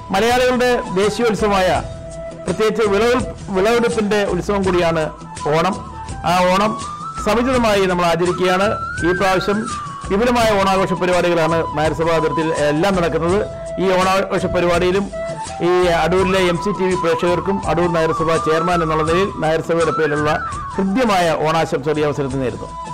മലയാളികളുടെ ദേശീയോത്സവമായ പ്രത്യേകിച്ച് വിളവെടുപ്പിൻ്റെ ഉത്സവം കൂടിയാണ് ഓണം. ആ ഓണം സമുചിതമായി നമ്മൾ ആചരിക്കുകയാണ്. ഈ പ്രാവശ്യം വിപുലമായ ഓണാഘോഷ പരിപാടികളാണ് നായർസഭാ അതിർത്തിയിൽ എല്ലാം നടക്കുന്നത്. ഈ ഓണാഘോഷ പരിപാടിയിലും ഈ അടൂരിലെ MCTV പ്രേക്ഷകർക്കും അടൂർ നഗരസഭ ചെയർമാൻ എന്നുള്ള നിലയിൽ നഗരസഭയുടെ പേരിലുള്ള ഹൃദ്യമായ ഓണാശംസകൾ ഈ അവസരത്തിൽ നേരുന്നു.